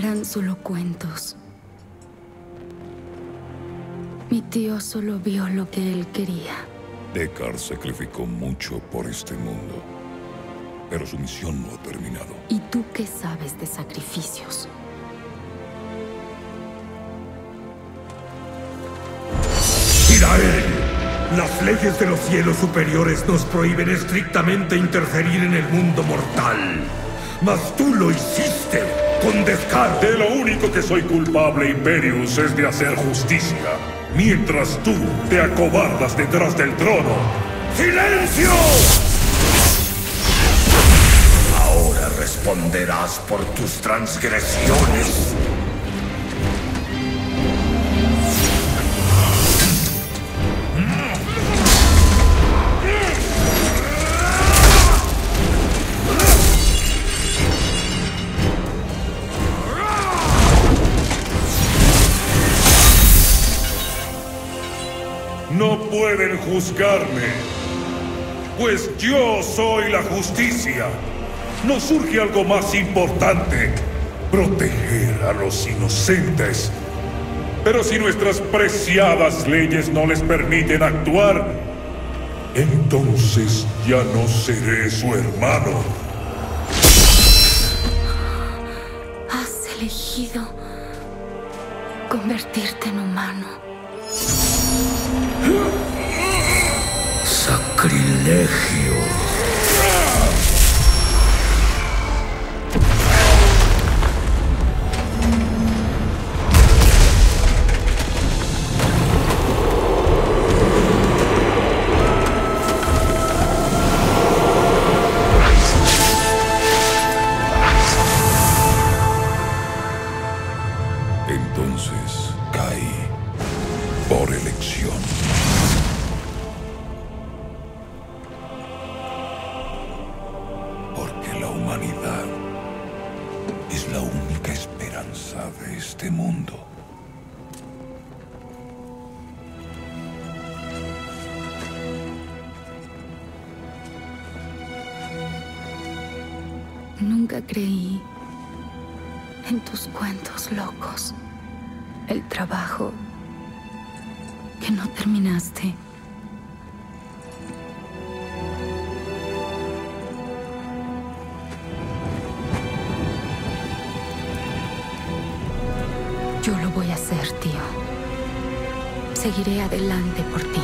Eran solo cuentos. Mi tío solo vio lo que él quería. Deckard sacrificó mucho por este mundo, pero su misión no ha terminado. ¿Y tú qué sabes de sacrificios? ¡Tirael! Las leyes de los cielos superiores nos prohíben estrictamente interferir en el mundo mortal. Mas tú lo hiciste, con descaro. De lo único que soy culpable, Imperius, es de hacer justicia. Mientras tú te acobardas detrás del trono. ¡Silencio! Ahora responderás por tus transgresiones. No pueden juzgarme, pues yo soy la justicia. ¿No surge algo más importante? Proteger a los inocentes. Pero si nuestras preciadas leyes no les permiten actuar, entonces ya no seré su hermano. Has elegido convertirte en humano. Sacrilegio. Entonces caí por elección. Porque la humanidad es la única esperanza de este mundo. Nunca creí en tus cuentos locos. El trabajo que no terminaste. Yo lo voy a hacer, tío. Seguiré adelante por ti.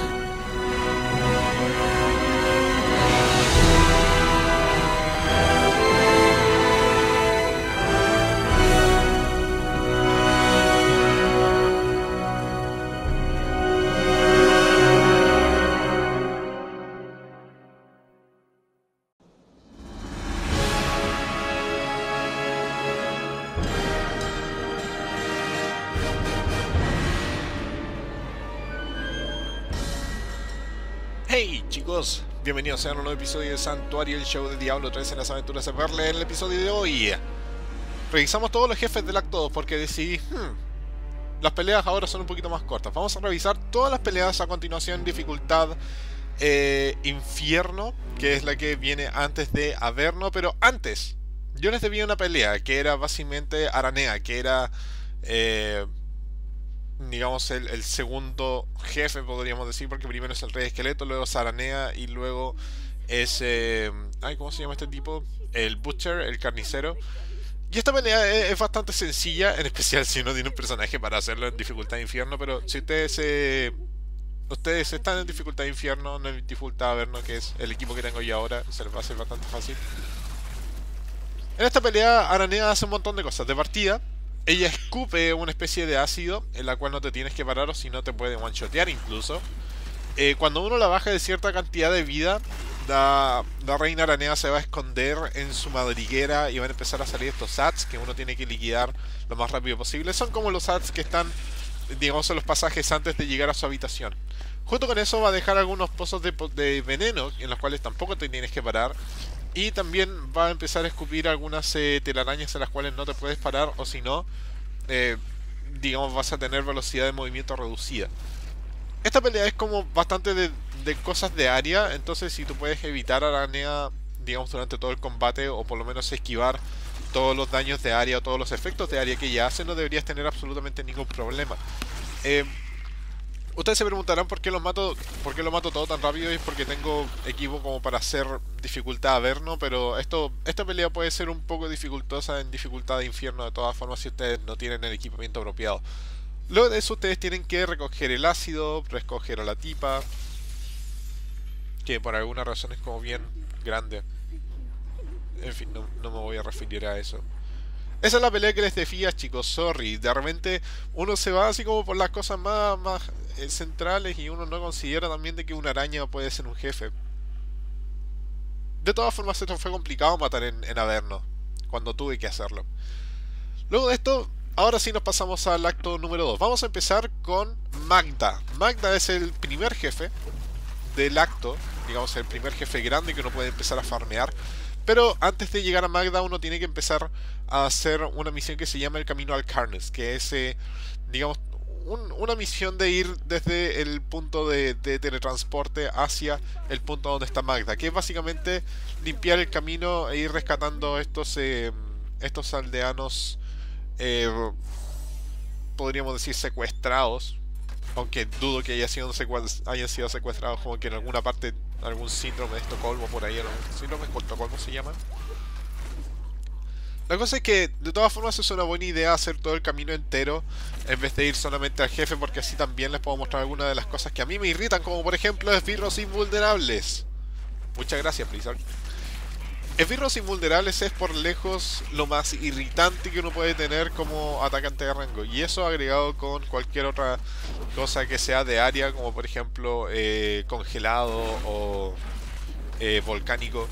Hey chicos, bienvenidos a un nuevo episodio de Santuario, el show de Diablo 3 en las aventuras de Verle. En el episodio de hoy revisamos todos los jefes del acto 2 porque decidí, las peleas ahora son un poquito más cortas. Vamos a revisar todas las peleas a continuación, dificultad Infierno, que es la que viene antes de Averno. Pero antes, yo les debía una pelea que era básicamente Aranea, que era digamos el segundo jefe, podríamos decir, porque primero es el Rey Esqueleto, luego es Aranea y luego es ¿cómo se llama este tipo? El Butcher, el carnicero. Y esta pelea es bastante sencilla, en especial si uno tiene un personaje para hacerlo en dificultad de infierno. Pero si ustedes están en dificultad de infierno, no en dificultad Averno, que es el equipo que tengo yo ahora, se les va a hacer bastante fácil. En esta pelea Aranea hace un montón de cosas. De partida, ella escupe una especie de ácido en la cual no te tienes que parar, o si no te puede one-shotear incluso. Cuando uno la baja de cierta cantidad de vida, la reina Aranea se va a esconder en su madriguera y van a empezar a salir estos ads que uno tiene que liquidar lo más rápido posible. Son como los ads que están, digamos, en los pasajes antes de llegar a su habitación. Junto con eso va a dejar algunos pozos de veneno en los cuales tampoco te tienes que parar. Y también va a empezar a escupir algunas telarañas en las cuales no te puedes parar, o si no, digamos, vas a tener velocidad de movimiento reducida. Esta pelea es como bastante de cosas de área, entonces si tú puedes evitar a Aranea, digamos, durante todo el combate, o por lo menos esquivar todos los daños de área o todos los efectos de área que ella hace, no deberías tener absolutamente ningún problema. Ustedes se preguntarán por qué lo mato todo tan rápido, y es porque tengo equipo como para hacer dificultad Averno, pero esta pelea puede ser un poco dificultosa en dificultad de infierno de todas formas si ustedes no tienen el equipamiento apropiado. Luego de eso ustedes tienen que recoger el ácido, recoger a la tipa, que por alguna razón es como bien grande. En fin, no me voy a referir a eso. Esa es la pelea que les decía, chicos, sorry. De repente uno se va así como por las cosas más centrales y uno no considera también de que una araña puede ser un jefe. De todas formas, esto fue complicado matar en Averno, cuando tuve que hacerlo. Luego de esto, ahora sí nos pasamos al acto número 2. Vamos a empezar con Magda. Magda es el primer jefe del acto, digamos el primer jefe grande que uno puede empezar a farmear. Pero antes de llegar a Magda uno tiene que empezar a hacer una misión que se llama el Camino al Carnes, que es, digamos, una misión de ir desde el punto de teletransporte hacia el punto donde está Magda, que es básicamente limpiar el camino e ir rescatando estos aldeanos, podríamos decir secuestrados, aunque dudo que hayan sido secuestrados, como que en alguna parte, algún síndrome de Estocolmo por ahí, ¿no? ¿Síndrome de Estocolmo se llama? La cosa es que de todas formas es una buena idea hacer todo el camino entero en vez de ir solamente al jefe, porque así también les puedo mostrar algunas de las cosas que a mí me irritan, como por ejemplo esbirros invulnerables. Muchas gracias, Blizzard. Esbirros invulnerables es por lejos lo más irritante que uno puede tener como atacante de rango, y eso agregado con cualquier otra cosa que sea de área, como por ejemplo congelado o volcánico.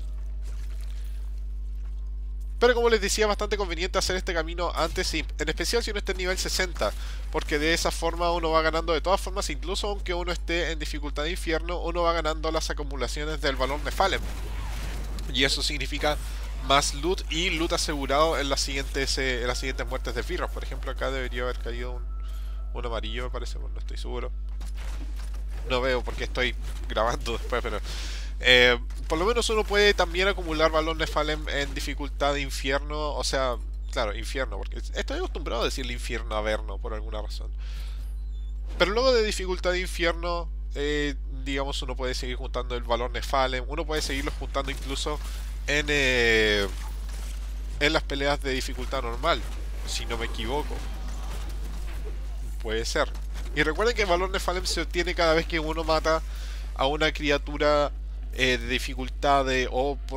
Pero como les decía, es bastante conveniente hacer este camino antes, en especial si uno está en nivel 60, porque de esa forma uno va ganando de todas formas, incluso aunque uno esté en dificultad de infierno, uno va ganando las acumulaciones del valor de Fallen. Y eso significa más loot y loot asegurado en las siguientes muertes de esbirros. Por ejemplo, acá debería haber caído un amarillo, me parece, no estoy seguro. No veo porque estoy grabando después, pero... por lo menos uno puede también acumular valor de Fallen en dificultad de infierno. O sea, claro, infierno, porque estoy acostumbrado a decirle infierno a Averno por alguna razón. Pero luego de dificultad de infierno, digamos, uno puede seguir juntando el valor de Fallen. Uno puede seguirlo juntando incluso en las peleas de dificultad normal, si no me equivoco. Puede ser. Y recuerden que el valor de Fallen se obtiene cada vez que uno mata a una criatura de dificultad de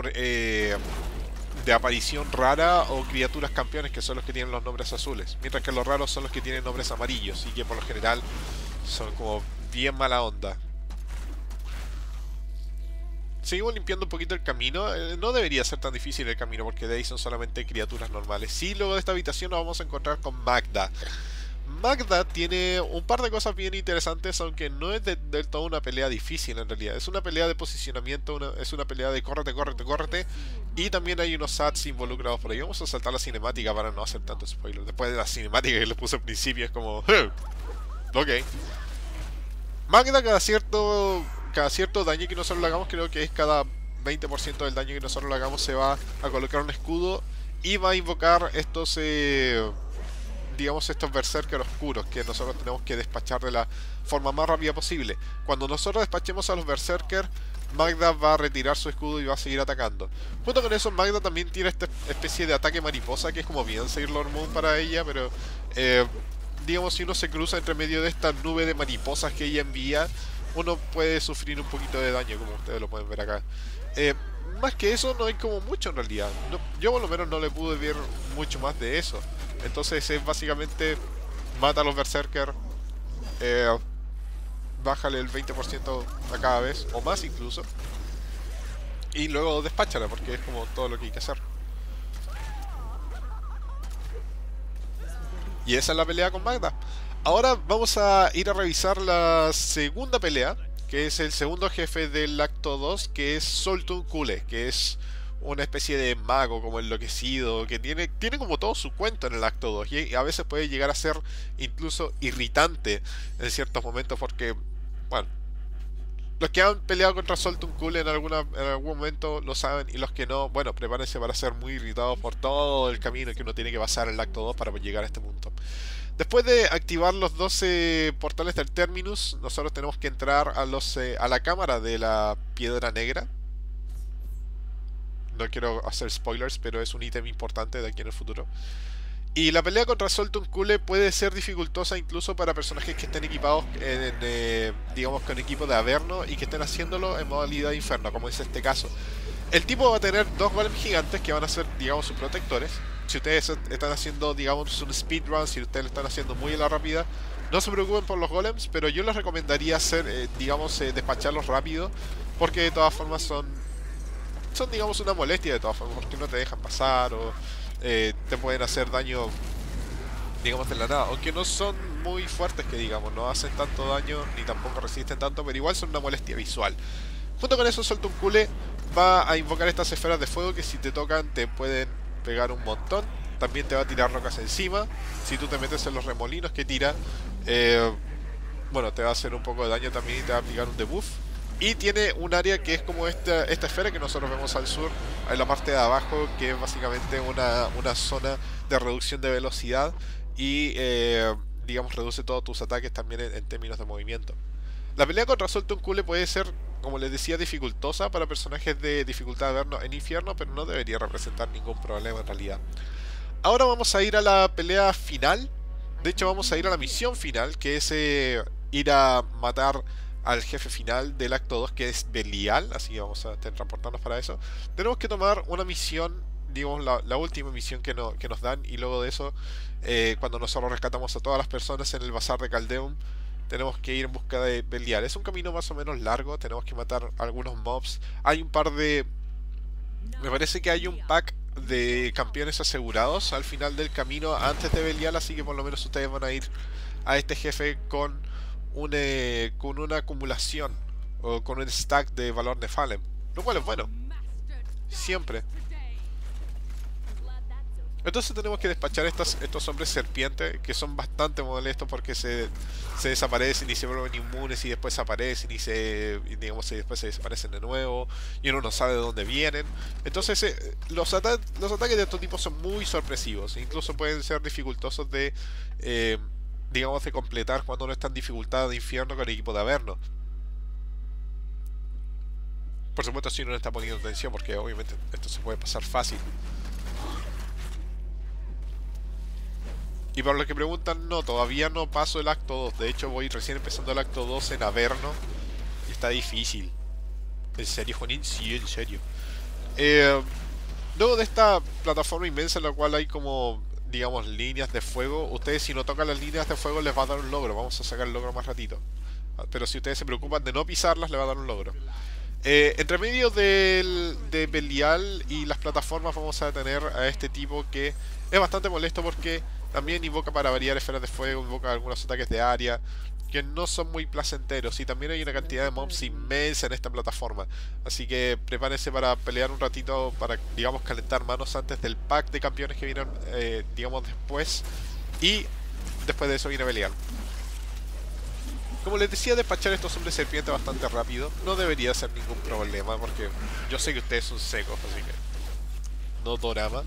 aparición rara, o criaturas campeones, que son los que tienen los nombres azules, mientras que los raros son los que tienen nombres amarillos y que por lo general son como bien mala onda. Seguimos limpiando un poquito el camino. No debería ser tan difícil el camino, porque de ahí son solamente criaturas normales. Sí, luego de esta habitación nos vamos a encontrar con Magda. Magda tiene un par de cosas bien interesantes, aunque no es del todo una pelea difícil en realidad. Es una pelea de posicionamiento, es una pelea de córrete, córrete, córrete. Y también hay unos ads involucrados por ahí. Vamos a saltar la cinemática para no hacer tanto spoiler. Después de la cinemática que les puse al principio es como... ok. Magda cada cierto daño que nosotros le hagamos, creo que es cada 20% del daño que nosotros le hagamos, se va a colocar un escudo y va a invocar estos... digamos, estos berserkers oscuros que nosotros tenemos que despachar de la forma más rápida posible. Cuando nosotros despachemos a los berserkers, Magda va a retirar su escudo y va a seguir atacando. Junto con eso, Magda también tiene esta especie de ataque mariposa, que es como bien Sailor Moon para ella, pero digamos, si uno se cruza entre medio de esta nube de mariposas que ella envía, uno puede sufrir un poquito de daño, como ustedes lo pueden ver acá. Más que eso no hay como mucho en realidad. Yo por lo menos no le pude ver mucho más de eso. Entonces es básicamente mata a los berserkers, bájale el 20% a cada vez, o más incluso, y luego despáchala, porque es como todo lo que hay que hacer. Y esa es la pelea con Magda. Ahora vamos a ir a revisar la segunda pelea, que es el segundo jefe del acto 2, que es Soltun Kule, que es una especie de mago como enloquecido, que tiene como todo su cuento en el acto 2, y a veces puede llegar a ser incluso irritante en ciertos momentos, porque, bueno, Los que han peleado contra Sol-Tunkul en algún momento lo saben, y los que no, bueno, prepárense para ser muy irritados por todo el camino que uno tiene que pasar en el acto 2 para llegar a este punto. Después de activar los 12 portales del Terminus, nosotros tenemos que entrar a la cámara de la Piedra Negra. No quiero hacer spoilers, pero es un ítem importante de aquí en el futuro. Y la pelea contra Sol-Tunkul puede ser dificultosa incluso para personajes que estén equipados digamos con equipo de Averno y que estén haciéndolo en modalidad Inferno, como es este caso. El tipo va a tener dos golems gigantes que van a ser, digamos, sus protectores. Si ustedes están haciendo, digamos, un speedrun, si ustedes lo están haciendo muy a la rápida, no se preocupen por los golems, pero yo les recomendaría hacer, digamos, despacharlos rápido, porque de todas formas son digamos una molestia de todas formas, porque no te dejan pasar o te pueden hacer daño, digamos, de la nada, aunque no son muy fuertes, que digamos, no hacen tanto daño ni tampoco resisten tanto, pero igual son una molestia visual. Junto con eso, Sol-Tunkul va a invocar estas esferas de fuego que si te tocan te pueden pegar un montón. También te va a tirar rocas encima. Si tú te metes en los remolinos que tira, bueno, te va a hacer un poco de daño también y te va a aplicar un debuff. Y tiene un área que es como esta esfera que nosotros vemos al sur, en la parte de abajo, que es básicamente una zona de reducción de velocidad y, digamos, reduce todos tus ataques también en términos de movimiento. La pelea contra Sol-Tunkul puede ser, como les decía, dificultosa para personajes de dificultad de Averno en Infierno, pero no debería representar ningún problema en realidad. Ahora vamos a ir a la pelea final. De hecho, vamos a ir a la misión final, que es ir a matar al jefe final del acto 2, que es Belial. Así que vamos a transportarnos para eso. Tenemos que tomar una misión, digamos la última misión que nos dan, y luego de eso, cuando nosotros rescatamos a todas las personas en el bazar de Caldeum, tenemos que ir en busca de Belial. Es un camino más o menos largo, tenemos que matar algunos mobs. Hay un par de... me parece que hay un pack de campeones asegurados al final del camino antes de Belial, así que por lo menos ustedes van a ir a este jefe con una acumulación o con un stack de valor de Fallen, lo cual es bueno, siempre. Entonces tenemos que despachar estos hombres serpiente, que son bastante molestos porque se desaparecen y se vuelven inmunes y después aparecen y después se desaparecen de nuevo y uno no sabe de dónde vienen. Entonces los ataques de estos tipos son muy sorpresivos, incluso pueden ser dificultosos de digamos de completar cuando no están en dificultad de Infierno con el equipo de Averno. Por supuesto, si uno no está poniendo atención, porque obviamente esto se puede pasar fácil. Y para los que preguntan, no, todavía no paso el acto 2. De hecho, voy recién empezando el acto 2 en Averno y está difícil. ¿En serio, Juanín? Sí, en serio. Luego de esta plataforma inmensa en la cual hay como, digamos, líneas de fuego, ustedes, si no tocan las líneas de fuego, les va a dar un logro. Vamos a sacar el logro más ratito. Pero si ustedes se preocupan de no pisarlas, les va a dar un logro. Entre medio de Belial y las plataformas vamos a tener a este tipo que es bastante molesto porque también invoca, para variar, esferas de fuego, invoca algunos ataques de área que no son muy placenteros, y también hay una cantidad de mobs inmensa en esta plataforma, así que prepárense para pelear un ratito, para, digamos, calentar manos antes del pack de campeones que vienen, digamos, después, y después de eso viene Belial. Como les decía, despachar estos hombres serpiente bastante rápido no debería ser ningún problema, porque yo sé que ustedes son secos, así que no drama.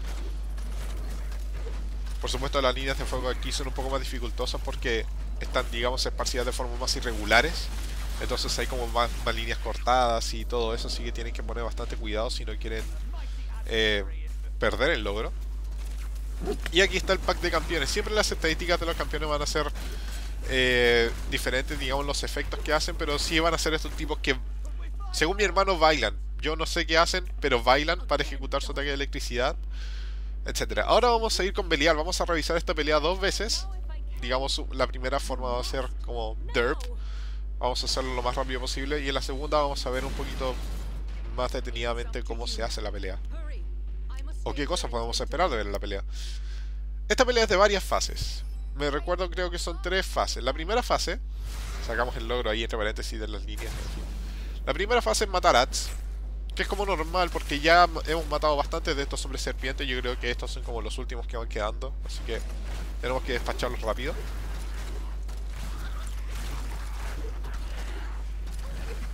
Por supuesto, las líneas de fuego aquí son un poco más dificultosas porque están, digamos, esparcidas de forma más irregulares. Entonces hay como más líneas cortadas y todo eso, así que tienen que poner bastante cuidado si no quieren perder el logro. Y aquí está el pack de campeones. Siempre las estadísticas de los campeones van a ser diferentes, digamos, los efectos que hacen, pero sí van a ser estos tipos que, según mi hermano, bailan. Yo no sé qué hacen, pero bailan para ejecutar su ataque de electricidad, etcétera. Ahora vamos a ir con Belial. Vamos a revisar esta pelea dos veces. Digamos, la primera forma va a ser como derp. Vamos a hacerlo lo más rápido posible. Y en la segunda vamos a ver un poquito más detenidamente cómo se hace la pelea, o qué cosas podemos esperar de ver en la pelea. Esta pelea es de varias fases. Me recuerdo, creo que son 3 fases. La primera fase, sacamos el logro ahí entre paréntesis de las líneas. La primera fase es matar Ats, que es como normal porque ya hemos matado bastantes de estos hombres serpientes. Yo creo que estos son como los últimos que van quedando, así que tenemos que despacharlos rápido.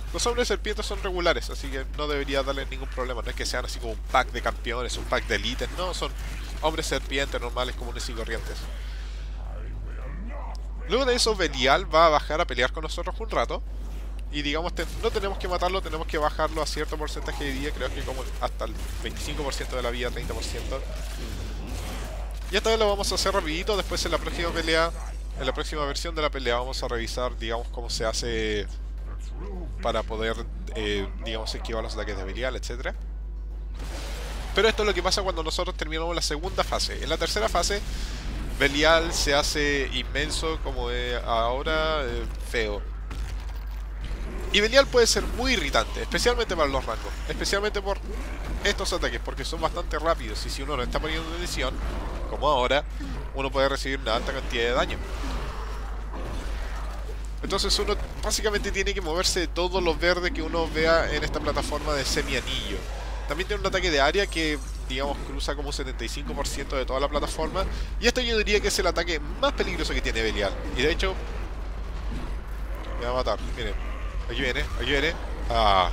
Los hombres serpientes son regulares, así que no debería darles ningún problema. No es que sean así como un pack de campeones, un pack de élites. No, son hombres serpientes normales, comunes y corrientes. Luego de eso, Belial va a bajar a pelear con nosotros un rato. Y digamos, no tenemos que matarlo, tenemos que bajarlo a cierto porcentaje de vida. Creo que como hasta el 25% de la vida, 30%. Y esta vez lo vamos a hacer rapidito. Después en la próxima pelea, en la próxima versión de la pelea, vamos a revisar, digamos, cómo se hace para poder, digamos, esquivar los ataques de Belial, etc. Pero esto es lo que pasa cuando nosotros terminamos la segunda fase. En la tercera fase, Belial se hace inmenso, como ahora, feo. Y Belial puede ser muy irritante, especialmente para los rangos. Especialmente por estos ataques, porque son bastante rápidos. Y si uno no está poniendo atención, como ahora, uno puede recibir una alta cantidad de daño. Entonces uno básicamente tiene que moverse de todo lo verde que uno vea en esta plataforma de semi-anillo. También tiene un ataque de área que, digamos, cruza como un 75% de toda la plataforma. Y esto yo diría que es el ataque más peligroso que tiene Belial. Y de hecho, me va a matar, miren. Aquí viene, aquí viene. Ah.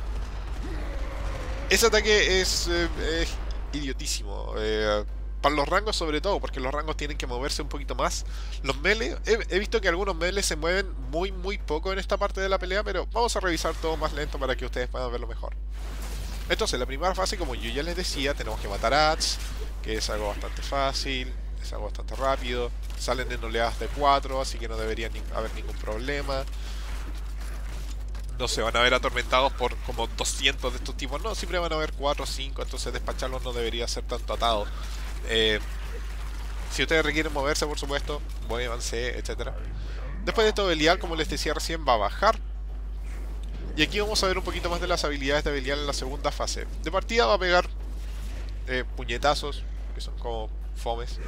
Ese ataque es idiotísimo. Para los rangos sobre todo, porque los rangos tienen que moverse un poquito más. Los melee, he visto que algunos melee se mueven muy poco en esta parte de la pelea, pero vamos a revisar todo más lento para que ustedes puedan verlo mejor. Entonces, la primera fase, como yo ya les decía, tenemos que matar a Ats, que es algo bastante fácil, es algo bastante rápido. Salen en oleadas de 4, así que no debería haber ningún problema. No se van a ver atormentados por como 200 de estos tipos, no, siempre van a haber 4 o 5, entonces despacharlos no debería ser tanto atado. Si ustedes requieren moverse, por supuesto, muévanse, etc. Después de esto, Belial, como les decía recién, va a bajar. Y aquí vamos a ver un poquito más de las habilidades de Belial en la segunda fase. De partida va a pegar puñetazos, que son como fomes.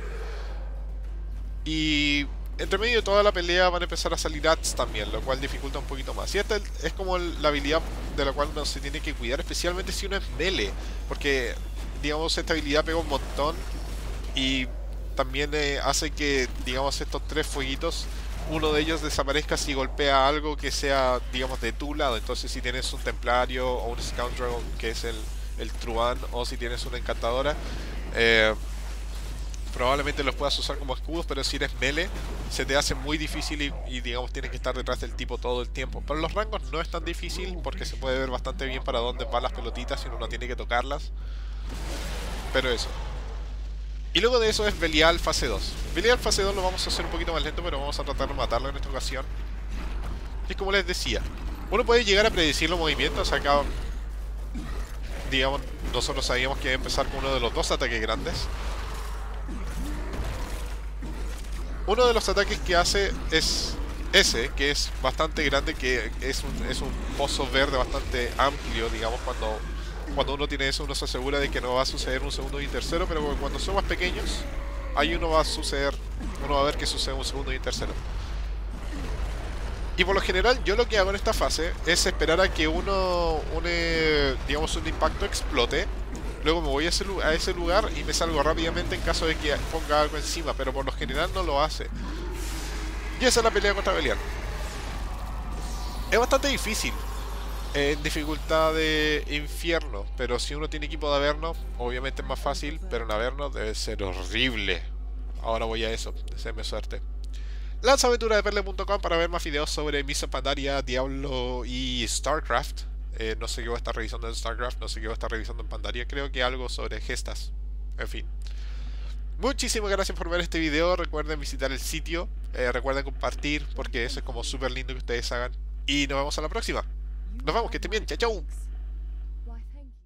Y entre medio de toda la pelea van a empezar a salir Ats también, lo cual dificulta un poquito más. Y esta es como la habilidad de la cual uno se tiene que cuidar, especialmente si uno es melee. Porque, digamos, esta habilidad pega un montón. Y también hace que, digamos, estos 3 fueguitos, uno de ellos desaparezca si golpea algo que sea, digamos, de tu lado. Entonces si tienes un templario o un scoundrel, que es el truán, o si tienes una encantadora, probablemente los puedas usar como escudos, pero si eres melee se te hace muy difícil y digamos tienes que estar detrás del tipo todo el tiempo. Para los rangos no es tan difícil porque se puede ver bastante bien para dónde van las pelotitas y uno no tiene que tocarlas. Pero eso. Y luego de eso es Belial fase 2. Belial fase 2 lo vamos a hacer un poquito más lento, pero vamos a tratar de matarlo en esta ocasión. Y es como les decía, uno puede llegar a predecir los movimientos. Acá, digamos, nosotros sabíamos que iba a empezar con uno de los 2 ataques grandes. Uno de los ataques que hace es ese, que es bastante grande, que es un pozo verde bastante amplio, digamos, cuando uno tiene eso, uno se asegura de que no va a suceder un segundo y un tercero, pero cuando son más pequeños, ahí uno va a ver que sucede un segundo y un tercero. Y por lo general, yo lo que hago en esta fase es esperar a que digamos, un impacto explote. Luego me voy a ese lugar y me salgo rápidamente en caso de que ponga algo encima, pero por lo general no lo hace. Y esa es la pelea contra Belial. Es bastante difícil. En dificultad de infierno, pero si uno tiene equipo de Averno, obviamente es más fácil, pero en Averno debe ser horrible. Ahora voy a eso, deseenme suerte. Lanzaventura.perle.com para ver más videos sobre Mists of Pandaria, Diablo y StarCraft. No sé qué voy a estar revisando en StarCraft, no sé qué voy a estar revisando en Pandaria, creo que algo sobre gestas. En fin. Muchísimas gracias por ver este video, recuerden visitar el sitio, recuerden compartir, porque eso es como súper lindo que ustedes hagan. Y nos vemos a la próxima. Nos vemos, que estén bien, chao chao.